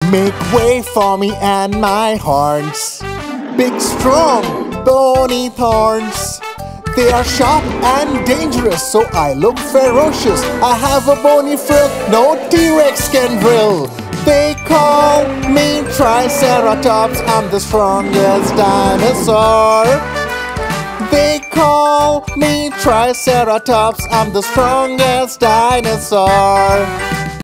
Make way for me and my horns. Big, strong, bony thorns. They are sharp and dangerous, so I look ferocious. I have a bony frill no T-Rex can drill. They call me Triceratops, I'm the strongest dinosaur. They call me Triceratops, I'm the strongest dinosaur.